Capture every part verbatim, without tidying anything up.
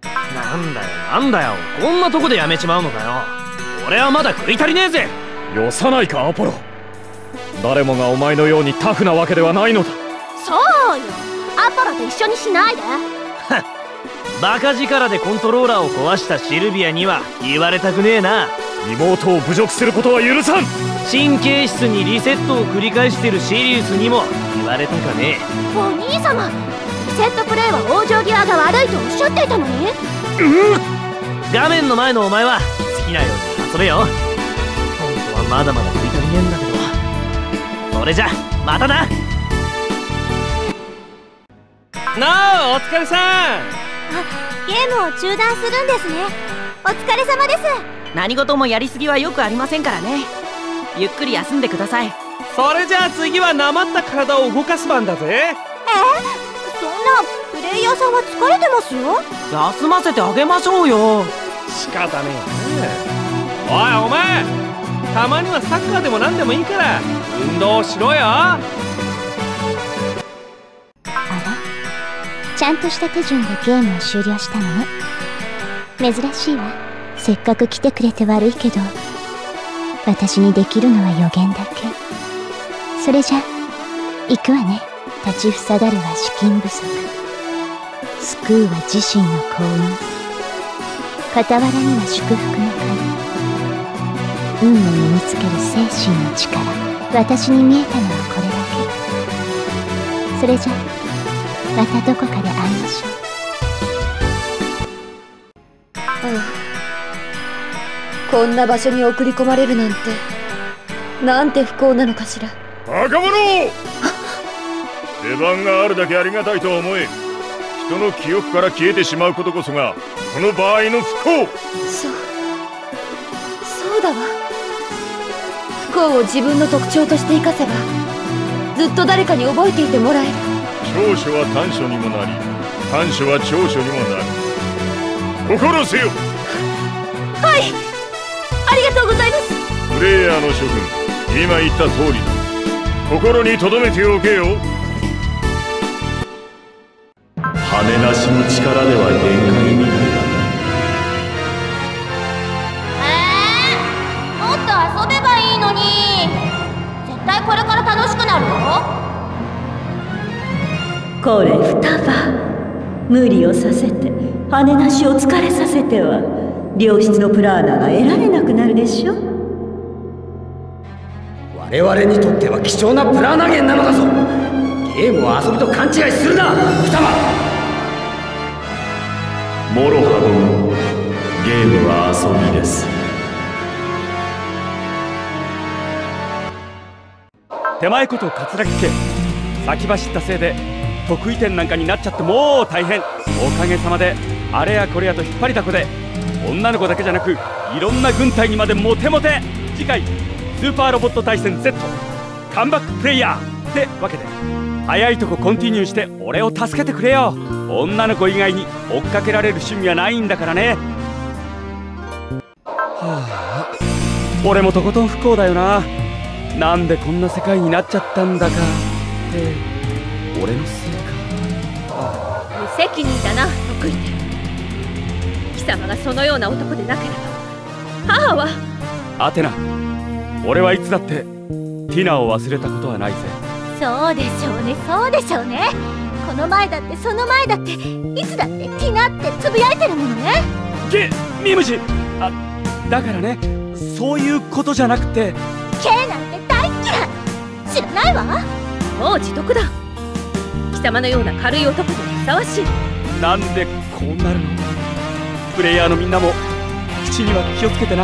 なんだよなんだよ、こんなとこでやめちまうのかよ。俺はまだ食い足りねえぜ。 よさないかアポロ。誰もがお前のようにタフなわけではないのだ。 そうよ、アポロと一緒にしないで。 バカ力でコントローラーを壊したシルビアには言われたくねえな。 妹を侮辱することは許さん。 神経質にリセットを繰り返してるシリウスにも言われたかねえ。 お兄様、リセットプレイは往生際が悪いとおっしゃっていたのに。 うん、画面の前のお前は好きなように遊べよ。本当はまだまだ食い足りねえんだけど。それじゃまたな。なあ、お疲れさん。 あ、ゲームを中断するんですね。お疲れ様です。 何事もやりすぎはよくありませんからね。ゆっくり休んでください。 それじゃあ次はなまった体を動かす番だぜ。 えー、そんな、プレイヤーさんは疲れてますよ。 休ませてあげましょうよ。 仕方ねえな。おいお前、たまにはサッカーでも何でもいいから運動しろよ。 あら、ちゃんとした手順でゲームを終了したのね。珍しいわ。せっかく来てくれて悪いけど、私にできるのは予言だけ。それじゃ行くわね。立ちふさがるは資金不足、救うは自身の幸運、傍らには祝福の神、運を身につける精神の力。私に見えたのはこれだけ。それじゃまたどこかで会いましょう。 ああ、こんな場所に送り込まれるなんて、なんて不幸なのかしら。 若者、出番があるだけありがたいと思え。人の記憶から消えてしまうことこそがこの場合の不幸。 そう、そうだわ。不幸を自分の特徴として生かせば、ずっと誰かに覚えていてもらえる。 長所は短所にもなり、短所は長所にもなる。心せよ。 はい、ありがとうございます。 プレイヤーの諸君、今言った通りだ。心に留めておけよ。 羽なしの力では限界みたいだね。 えー、もっと遊べばいいのに。絶対これから楽しくなるよ。 これ双葉、無理をさせて羽なしを疲れさせては良質のプラーナーが得られなくなるでしょ。 我々にとっては貴重なプラーナ源なのだぞ。ゲームを遊びと勘違いするな、双葉。 モロハ殿、ゲームは遊びです。 手前こと桂木家、先走ったせいで得意点なんかになっちゃってもう大変。おかげさまであれやこれやと引っ張りだこで、女の子だけじゃなくいろんな軍隊にまでモテモテ。次回スーパーロボット対戦 ゼット カムバックプレイヤーってわけで、早いとこコンティニューして俺を助けてくれよ。女の子以外に追っかけられる趣味はないんだからね。はあ、俺もとことん不幸だよな。なんでこんな世界になっちゃったんだかって俺のせいか。 無責任だな、得意点。貴様がそのような男でなければ母は。 アテナ、俺はいつだってティナを忘れたことはないぜ。 そうでしょうね、そうでしょうね。この前だってその前だっていつだってティナってつぶやいてるものね。 ゲミムジ、あ、だからね、そういうことじゃなくて。 ケイなんて大っ嫌い。知らないわ。 もう自得だ。貴様のような軽い男にふさわしい。 なんでこうなるの。プレイヤーのみんなも口には気をつけてな。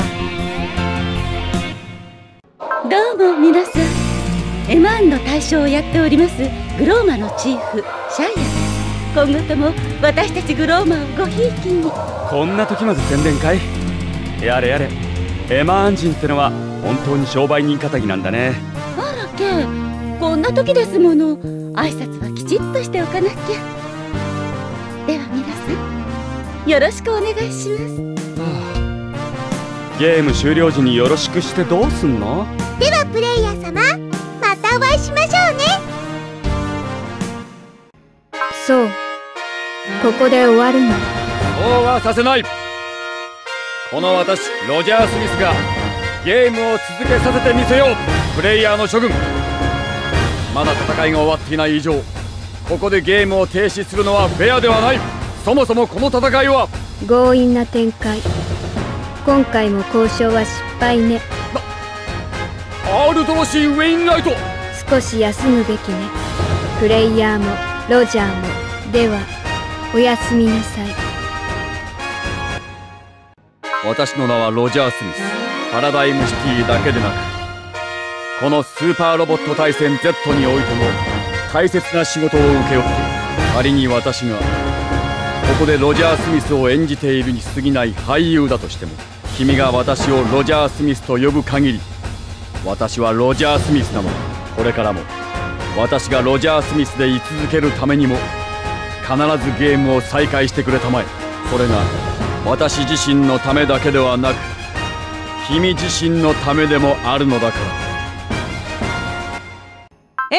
どうも皆さん、エマンの大将をやっておりますグローマのチーフシャイアです。今後とも私たちグローマをごひいきに。 こんな時まで宣伝かい。やれやれ、エマアンジンってのは本当に商売人かたぎなんだね。 あらケイ、こんな時ですもの、挨拶はきちっとしておかなきゃ。では皆さん、よろしくお願いします。 ゲーム終了時によろしくしてどうすんの。 ではプレイヤー様、またお会いしましょうね。 そう、ここで終わるの。 おはさせない。この私ロジャー・スミスがゲームを続けさせてみせよう。プレイヤーの諸君、まだ戦いが終わっていない以上、ここでゲームを停止するのはフェアではない。そもそもこの戦いは強引な展開。今回も交渉は失敗ね。 アールドロシー・ウェインライト、 少し休むべきね。プレイヤーもロジャーも。ではおやすみなさい。 私の名はロジャー・スミス。パラダイムシティだけでなく、このスーパーロボット対戦 ゼット においても大切な仕事を請け負っている。仮に私がここでロジャー・スミスを演じているに過ぎない俳優だとしても、君が私をロジャー・スミスと呼ぶ限り、私はロジャー・スミスなのだ。これからも私がロジャー・スミスで居続けるためにも必ずゲームを再開してくれたまえ。それが私自身のためだけではなく、君自身のためでもあるのだから。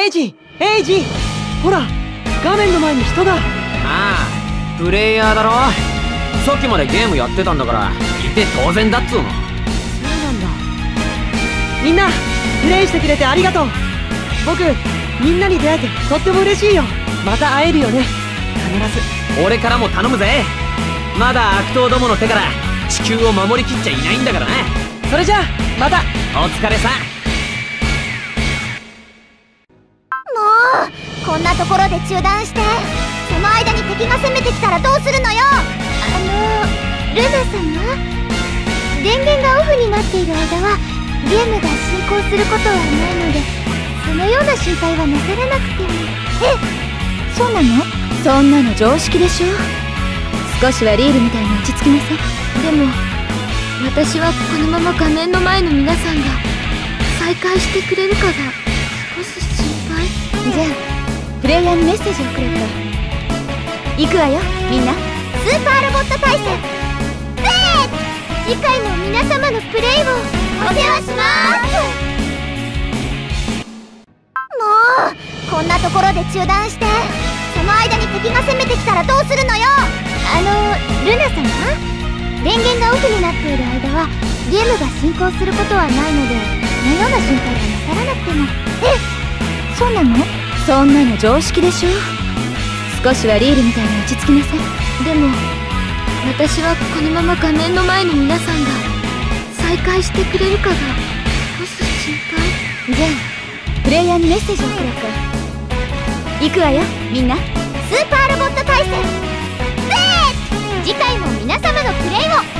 エイジエイジ、ほら画面の前に人が。ああ、プレイヤーだろ。さっきまでゲームやってたんだからいて当然だっつうの。そうなんだ。みんなプレイしてくれてありがとう。僕みんなに出会えてとっても嬉しいよ。また会えるよね、必ず。俺からも頼むぜ。まだ悪党どもの手から地球を守りきっちゃいないんだからな。それじゃあまたお疲れさ。 もうこんなところで中断して、その間に敵が攻めてきたらどうするのよ。あのルナ様、電源がオフになっている間はゲームが進行することはないので、そのような心配はなさらなくても。え、そうなの？ そんなの常識でしょ。少しはリールみたいに落ち着きなさい。でも私はこのまま画面の前の皆さんが再会してくれるかが少し心配。 じゃあプレイヤーにメッセージをくれた。行くわよみんな。スーパーロボット対戦プレイ。次回も皆様のプレイをお世話します。もうこんなところで中断して、その間に敵が攻めてきたらどうするのよ。あのルナ様、電源がオフになっている間はゲームが進行することはないので、そのような心配はなさらなくても。え、そうなの？ そんなの常識でしょ。少しはリールみたいに落ち着きなさい。でも私はこのまま画面の前の皆さんが再会してくれるかが少し心配。 じゃあプレイヤーにメッセージをくれた。行くわよみんな。スーパーロボット対戦プレイ。次回も皆様のプレイを